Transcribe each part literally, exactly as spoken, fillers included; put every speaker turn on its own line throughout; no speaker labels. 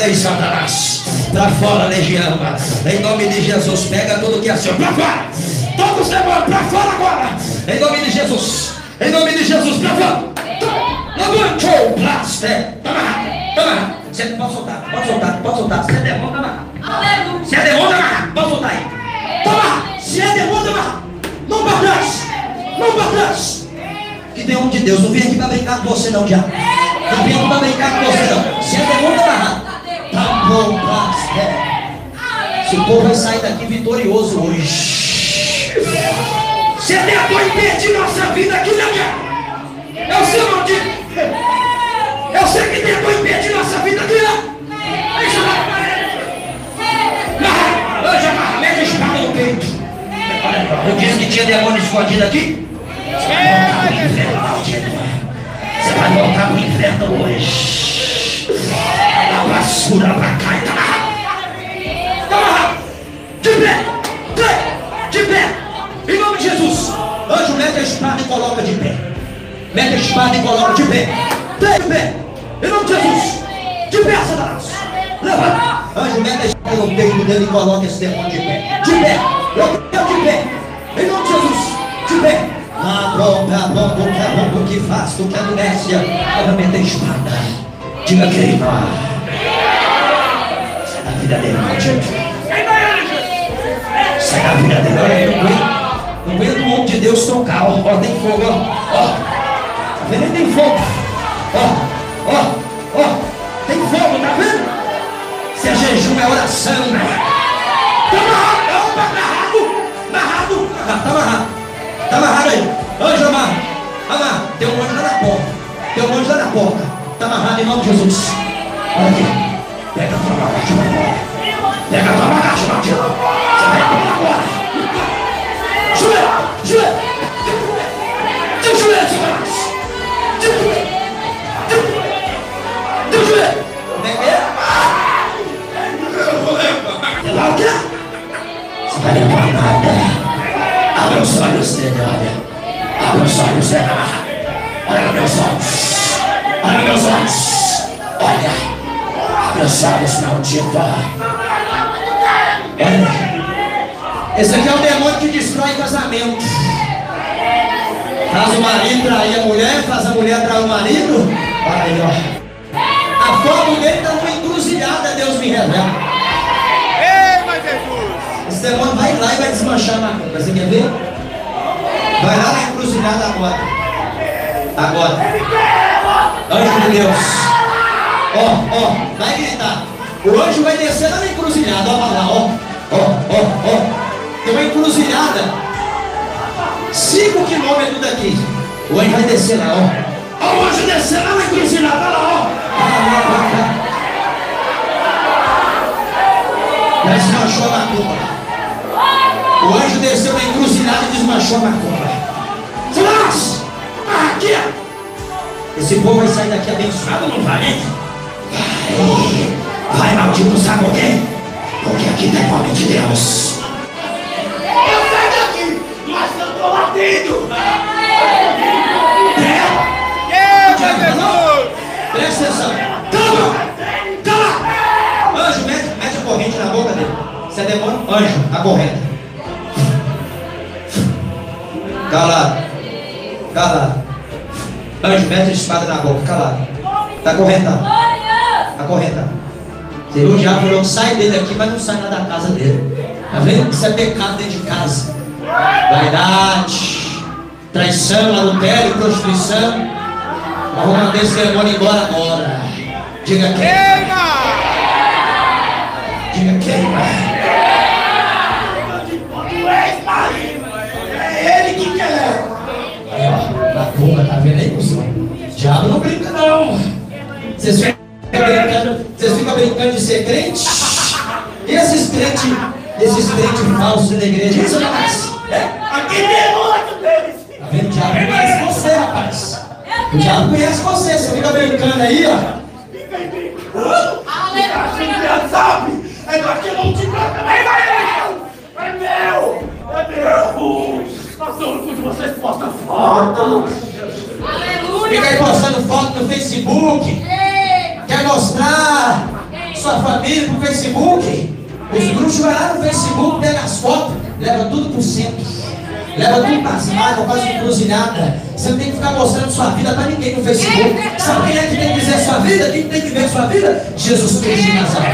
Ei, Satanás, pra fora, legião. Em nome de Jesus, pega tudo que é seu. Pra fora. Todos os demônios, pra fora agora. Em nome de Jesus. Em nome de Jesus, pra fora. Levantou o blaster. Toma, toma. Você pode soltar, pode soltar, pode soltar. Se é demônio, toma. Se é demônio, toma. Pode soltar aí. Toma. Se é demônio, toma. Não pra trás. Não pra trás. Que tem um de Deus. Não vem aqui pra brincar com você, não, diabo. Não vem aqui pra brincar com você, não. Se é demônio, toma. Tá bom, blaster. Esse povo vai sair daqui vitorioso hoje. Você tentou impedir nossa vida aqui, né, diabo? Eu sei, maldito. Eu sei que tentou impedir nossa vida aqui, né? Deixa eu ver. Hoje amarra, mete a espada no peito. Eu disse que tinha demônio escondido aqui. Você vai voltar pro inferno, maldito. Você vai voltar pro inferno hoje. A basura pra cá e tá amarrado. Tá amarrado. De pé. De pé. Em nome de Jesus. Anjo, mete a espada e coloca de pé. Mete a espada e coloca de pé. De pé. Em nome de Jesus. De pé, Satanás. Levanta. Anjo, mete a espada no peito dele e coloca esse demônio de pé. De pé. Eu quero de pé. Em nome de Jesus. De pé. Ah, pronto, ah, pronto, tu quer bom, tu que faz, tu quer inércia. Ela mete a espada. Diga queima. Sai da vida dele, maldito. Sai da vida dele. Não aguento o homem de Deus tocar. Ó, ó, tem fogo, ó. Ó. Tá vendo? Tem fogo. Ó, ó, ó. Tem fogo, tá vendo? Se é jejum, é oração. Tá amarrado, não, tá amarrado. Amarrado. Ah, tá amarrado. Tá amarrado aí. Anjo, amarra. Amarra. Tem um anjo lá na porta. Tem um anjo lá na porta. Tá amarrado em nome de Jesus. Olha aqui. Pega a tua bagagem, vai embora. Pega a tua bagagem, maldito. Você vai embora agora. Joelho, joelho. Teu joelho, Satanás. Teu joelho. Teu joelho. Como é que é? Levar o quê? Você vai levar nada. Abra os olhos dele, olha. Abra os olhos dele. Olha meus olhos. Olha meus olhos. Olha. Abra os olhos, maldito. Olha. Esse aqui é o demônio que destrói casamento. Faz o marido trair a mulher, faz a mulher trair o marido. Olha aí, ó. A foto dele está numa encruzilhada, Deus me revela.
Ei, mas Jesus!
Esse demônio vai lá e vai desmanchar na conta. Você quer ver? Vai lá na encruzilhada agora. Agora. Anjo de Deus. Ó, ó, vai gritar. O anjo vai descer lá na encruzilhada. Ó, lá, ó. Ó, ó, ó. Tem uma encruzilhada cinco quilômetros daqui. O anjo vai descer lá, ó. Ó, o anjo descer lá na encruzilhada, olha lá, ó. Já desmanchou na cumba. O anjo desceu na encruzilhada e desmanchou na cumba. Satanás! Aqui! Esse povo vai sair daqui abençoado, não vai, hein? Vai, vai, maldito, sabe por quê? Porque aqui tem homem de Deus.
Eu saio daqui, mas eu tô lá dentro!
É! Jesus! Presta atenção! Calma! Calma! Anjo, mete, mete a corrente na boca dele. Você é demônio? Anjo, a corrente. Calado. Calado. Anjo, mete a espada na boca. Calado. Tá acorrentado. Acorrentado. O diabo falou, sai dele aqui, mas não sai lá da casa dele. Tá vendo? Isso é pecado dentro de casa. Vaidade, traição, adultério, prostituição. Nós vamos mandar esse demônio embora agora. Diga queima. Diga queima.
É ele que quer.
Aí, ó, na boca, tá vendo aí, pessoal? Diabo não brinca, não. Vocês ficam brincando, vocês ficam brincando de ser crente? E esses crentes, esses crentes falsos da igreja? Isso, rapaz?
Aqui tem muito deles.
Tá vendo? O diabo conhece você, rapaz. O diabo conhece você. Você fica brincando aí, ó.
Aleluia! Sabe? É daqui não te branca, mas é meu! É meu! É meu! Nós somos que vocês postam foto!
Fica aí postando foto no Facebook. Quer mostrar
sua família pro Facebook. Os grupos vai lá no Facebook, pega as fotos, leva tudo pro centro. Leva tudo para as marcas, faz uma cruzilhada. Você não tem que ficar mostrando sua vida para ninguém no Facebook. Sabe quem é que tem que dizer sua vida? Quem tem que ver sua vida? Jesus Cristo de Nazaré.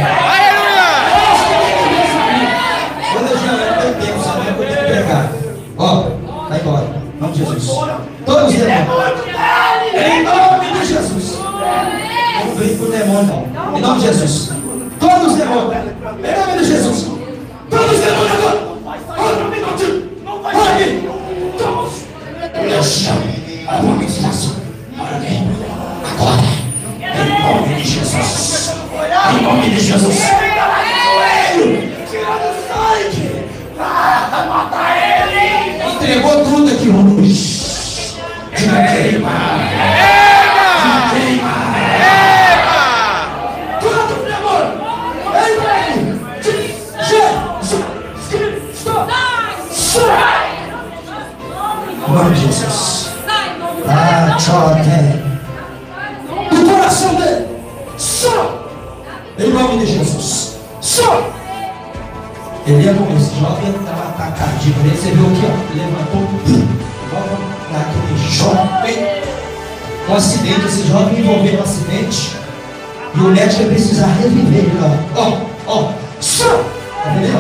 Quando eu já não tenho tempo, sabe? Eu tenho que pregar. Ó, vai embora. Em nome de Jesus. Todos os demônios. Em nome de Jesus. Não vem com o demônio, não. Em nome de Jesus. Todos os demônios. Em nome de Jesus. Todos os demônios agora. Olha um minutinho. Olha aqui. Eu chamo a administração. Olha aqui. Agora. Em nome de Jesus. Em nome de Jesus. Tirando sangue. Ah, mata ele. Entregou tudo aqui hoje. Queima. Queima. Quanto demônio. Ei, velho. Em nome de Jesus. Ah, choque. Do coração dele. Só. Em nome de Jesus. Só. Ele ia com esse jovem, estava atacado de vez. Você viu aqui, ó. Ele levantou. Vamos naquele jovem. Um acidente. Esse jovem envolveu um acidente. E o médico ia precisar reviver ele, ó. Ó, ó. Só. Tá vendo?